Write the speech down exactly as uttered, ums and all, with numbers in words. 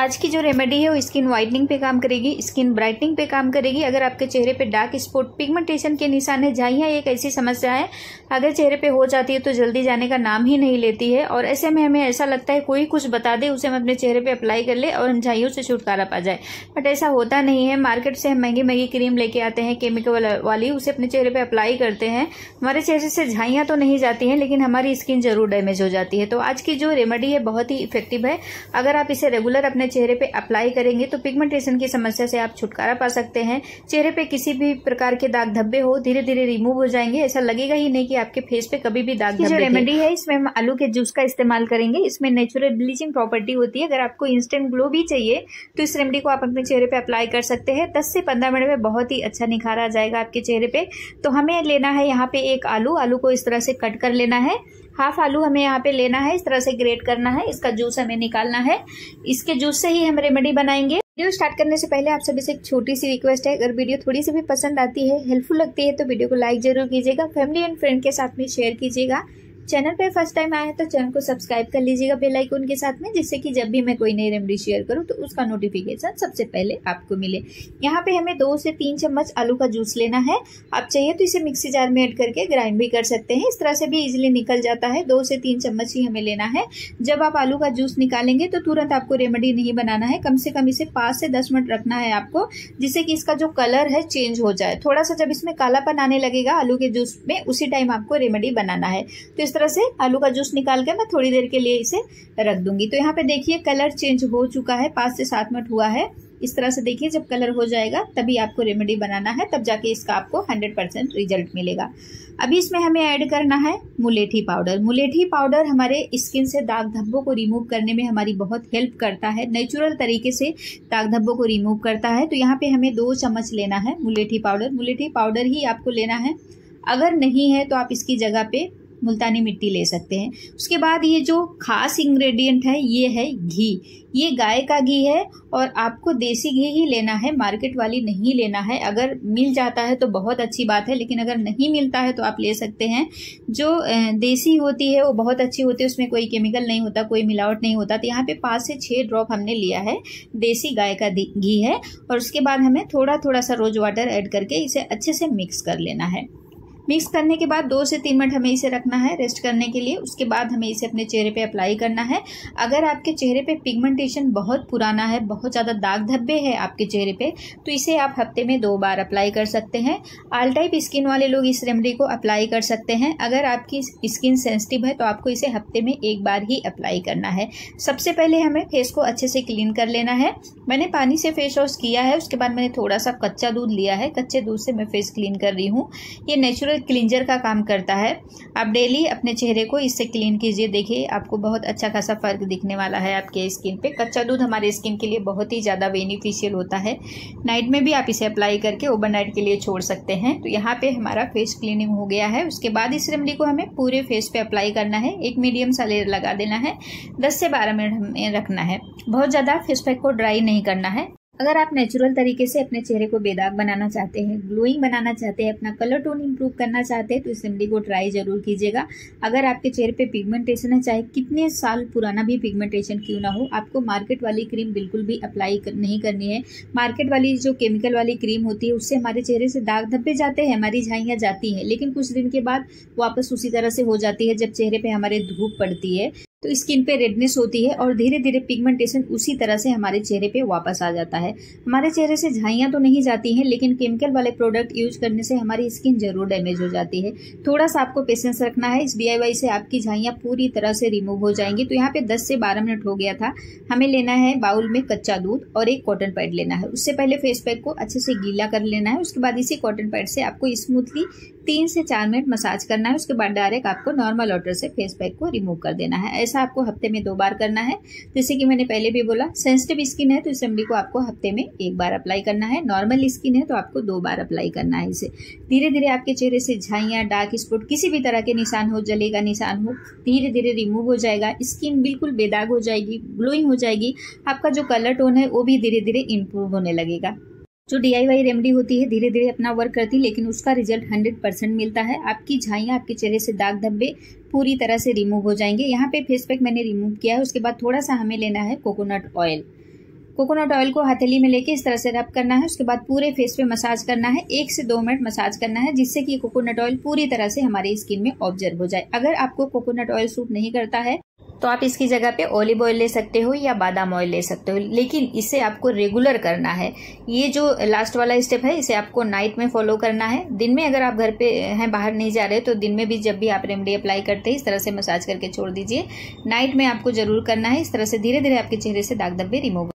आज की जो रेमेडी है वो स्किन वाइटनिंग पे काम करेगी, स्किन ब्राइटनिंग पे काम करेगी। अगर आपके चेहरे पे डार्क स्पॉट, पिगमेंटेशन के निशान है, झाइयाँ एक ऐसी समस्या है अगर चेहरे पे हो जाती है तो जल्दी जाने का नाम ही नहीं लेती है। और ऐसे में हमें ऐसा लगता है कोई कुछ बता दे, उसे हम अपने चेहरे पे अप्लाई कर ले और हम झाइयों से छुटकारा पा जाए, बट ऐसा होता नहीं है। मार्केट से हम महंगी महंगी क्रीम लेके आते हैं केमिकल वाली, उसे अपने चेहरे पे अप्लाई करते हैं, हमारे चेहरे से झाइयाँ तो नहीं जाती हैं लेकिन हमारी स्किन जरूर डैमेज हो जाती है। तो आज की जो रेमेडी है बहुत ही इफेक्टिव है। अगर आप इसे रेगुलर अपने चेहरे पे अप्लाई करेंगे तो पिगमेंटेशन की समस्या से आप छुटकारा पा सकते हैं। चेहरे पे किसी भी प्रकार के दाग धब्बे हो धीरे धीरे रिमूव हो जाएंगे, ऐसा लगेगा ही नहीं कि आपके फेस पे कभी भी दाग धब्बे। जो रेमेडी है इसमें हम आलू के जूस का इस्तेमाल करेंगे। इसमें नेचुरल ब्लीचिंग प्रॉपर्टी होती है। अगर आपको इंस्टेंट ग्लो भी चाहिए तो इस रेमेडी को आप अपने चेहरे पे अप्लाई कर सकते हैं। दस से पंद्रह मिनट में बहुत ही अच्छा निखार आ जाएगा आपके चेहरे पे। तो हमें लेना है यहाँ पे एक आलू, आलू को इस तरह से कट कर लेना है। हाफ आलू हमें यहाँ पे लेना है, इस तरह से ग्रेट करना है, इसका जूस हमें निकालना है। इसके जूस से ही हम रेमेडी बनाएंगे। वीडियो स्टार्ट करने से पहले आप सभी से एक छोटी सी रिक्वेस्ट है, अगर वीडियो थोड़ी सी भी पसंद आती है, हेल्पफुल लगती है तो वीडियो को लाइक जरूर कीजिएगा, फैमिली एंड फ्रेंड के साथ में शेयर कीजिएगा। चैनल पे फर्स्ट टाइम आए तो चैनल को सब्सक्राइब कर लीजिएगा बेल आइकन के साथ में, जिससे कि जब भी मैं कोई नई रेमेडी शेयर करूं तो उसका नोटिफिकेशन सबसे पहले आपको मिले। यहाँ पे हमें दो से तीन चम्मच आलू का जूस लेना है। आप चाहिए तो इसे मिक्सी जार में ऐड करके ग्राइंड भी कर सकते हैं, इस तरह से भी इजिली निकल जाता है। दो से तीन चम्मच ही हमें लेना है। जब आप आलू का जूस निकालेंगे तो तुरंत आपको रेमेडी नहीं बनाना है, कम से कम इसे पाँच से दस मिनट रखना है आपको, जिससे कि इसका जो कलर है चेंज हो जाए। थोड़ा सा जब इसमें कालापन आने लगेगा आलू के जूस में, उसी टाइम आपको रेमेडी बनाना है। तो इस तरह से आलू का जूस निकाल के मैं थोड़ी देर के लिए इसे रख दूंगी। तो यहाँ पे देखिए कलर चेंज हो चुका है, पाँच से सात मिनट हुआ है। इस तरह से देखिए जब कलर हो जाएगा तभी आपको रेमेडी बनाना है, तब जाके इसका आपको हंड्रेड परसेंट रिजल्ट मिलेगा। अभी इसमें हमें ऐड करना है मुलेठी पाउडर। मुलेठी पाउडर हमारे स्किन से दाग धब्बों को रिमूव करने में हमारी बहुत हेल्प करता है, नेचुरल तरीके से दाग धब्बों को रिमूव करता है। तो यहाँ पे हमें दो चम्मच लेना है मुलेठी पाउडर। मुलेठी पाउडर ही आपको लेना है, अगर नहीं है तो आप इसकी जगह पे मुल्तानी मिट्टी ले सकते हैं। उसके बाद ये जो खास इंग्रेडिएंट है ये है घी। ये गाय का घी है और आपको देसी घी ही लेना है, मार्केट वाली नहीं लेना है। अगर मिल जाता है तो बहुत अच्छी बात है, लेकिन अगर नहीं मिलता है तो आप ले सकते हैं। जो देसी होती है वो बहुत अच्छी होती है, उसमें कोई केमिकल नहीं होता, कोई मिलावट नहीं होता। तो यहाँ पे पाँच से छः ड्रॉप हमने लिया है, देसी गाय का घी है। और उसके बाद हमें थोड़ा थोड़ा सा रोज वाटर ऐड करके इसे अच्छे से मिक्स कर लेना है। मिक्स करने के बाद दो से तीन मिनट हमें इसे रखना है रेस्ट करने के लिए। उसके बाद हमें इसे अपने चेहरे पे अप्लाई करना है। अगर आपके चेहरे पे पिगमेंटेशन बहुत पुराना है, बहुत ज़्यादा दाग धब्बे है आपके चेहरे पे, तो इसे आप हफ्ते में दो बार अप्लाई कर सकते हैं। ऑल टाइप स्किन वाले लोग इस रेमेडी को अप्लाई कर सकते हैं। अगर आपकी स्किन सेंसिटिव है तो आपको इसे हफ्ते में एक बार ही अप्लाई करना है। सबसे पहले हमें फेस को अच्छे से क्लीन कर लेना है। मैंने पानी से फेस वॉश किया है, उसके बाद मैंने थोड़ा सा कच्चा दूध लिया है, कच्चे दूध से मैं फेस क्लीन कर रही हूँ। ये नेचुरल क्लींजर का काम करता है। आप डेली अपने चेहरे को इससे क्लीन कीजिए, देखिए आपको बहुत अच्छा खासा फर्क दिखने वाला है आपके स्किन पे। कच्चा दूध हमारे स्किन के लिए बहुत ही ज़्यादा बेनिफिशियल होता है। नाइट में भी आप इसे अप्लाई करके ओवरनाइट के लिए छोड़ सकते हैं। तो यहाँ पे हमारा फेस क्लीनिंग हो गया है। उसके बाद इस रेमेडी को हमें पूरे फेस पे अप्लाई करना है। एक मीडियम सा लेयर लगा देना है, दस से बारह मिनट हमें रखना है। बहुत ज़्यादा फेस पैक को ड्राई नहीं करना है। अगर आप नेचुरल तरीके से अपने चेहरे को बेदाग बनाना चाहते हैं, ग्लोइंग बनाना चाहते हैं, अपना कलर टोन इंप्रूव करना चाहते हैं तो इस रेमेडी को ट्राई जरूर कीजिएगा। अगर आपके चेहरे पे पिगमेंटेशन है, चाहे कितने साल पुराना भी पिगमेंटेशन क्यों ना हो, आपको मार्केट वाली क्रीम बिल्कुल भी अप्लाई कर, नहीं करनी है। मार्केट वाली जो केमिकल वाली क्रीम होती है उससे हमारे चेहरे से दाग धब्बे जाते हैं, हमारी झाइयाँ जाती हैं, लेकिन कुछ दिन के बाद वापस उसी तरह से हो जाती है जब चेहरे पे हमारे धूप पड़ती है तो स्किन पे रेडनेस होती है और धीरे धीरे पिगमेंटेशन उसी तरह से हमारे चेहरे पे वापस आ जाता है। हमारे चेहरे से झाइयाँ तो नहीं जाती हैं, लेकिन केमिकल वाले प्रोडक्ट यूज करने से हमारी स्किन जरूर डैमेज हो जाती है। थोड़ा सा आपको पेशेंस रखना है। इस डीआईवाई से आपकी झाइयाँ पूरी तरह से रिमूव हो जाएंगी। तो यहाँ पे दस से बारह मिनट हो गया था। हमें लेना है बाउल में कच्चा दूध और एक कॉटन पैड लेना है। उससे पहले फेस पैक को अच्छे से गीला कर लेना है। उसके बाद इसी कॉटन पैड से आपको स्मूथली तीन से चार मिनट मसाज करना है। उसके बाद डायरेक्ट आपको नॉर्मल वाटर से फेस पैक को रिमूव कर देना है। ऐसा आपको हफ्ते में दो बार करना है। जैसे कि मैंने पहले भी बोला, सेंसिटिव स्किन है तो इस रेमेडी को आपको हफ्ते में एक बार अप्लाई करना है। नॉर्मल स्किन है तो आपको दो बार अप्लाई करना है। इसे धीरे धीरे आपके चेहरे से झाइयाँ, डार्क स्पॉट, किसी भी तरह के निशान हो, जले का निशान हो, धीरे धीरे रिमूव हो जाएगा। स्किन बिल्कुल बेदाग हो जाएगी, ग्लोइंग हो जाएगी। आपका जो कलर टोन है वो भी धीरे धीरे इम्प्रूव होने लगेगा। जो डीआईवाई रेमेडी होती है धीरे धीरे अपना वर्क करती है, लेकिन उसका रिजल्ट हंड्रेड परसेंट मिलता है। आपकी झाइयाँ, आपके चेहरे से दाग धब्बे पूरी तरह से रिमूव हो जाएंगे। यहाँ पे फेस पैक मैंने रिमूव किया है। उसके बाद थोड़ा सा हमें लेना है कोकोनट ऑयल। कोकोनट ऑयल को हथेली में लेके इस तरह से रब करना है। उसके बाद पूरे फेस पे मसाज करना है, एक से दो मिनट मसाज करना है, जिससे कि कोकोनट ऑयल पूरी तरह से हमारी स्किन में ऑब्जर्व हो जाए। अगर आपको कोकोनट ऑयल सूट नहीं करता है तो आप इसकी जगह पे ऑलिव ऑयल ले सकते हो या बादाम ऑयल ले सकते हो, लेकिन इसे आपको रेगुलर करना है। ये जो लास्ट वाला स्टेप है इसे आपको नाइट में फॉलो करना है। दिन में अगर आप घर पे हैं, बाहर नहीं जा रहे तो दिन में भी जब भी आप रेमेडी अप्लाई करते हैं इस तरह से मसाज करके छोड़ दीजिए। नाइट में आपको जरूर करना है। इस तरह से धीरे धीरे आपके चेहरे से दाग धब्बे रिमूव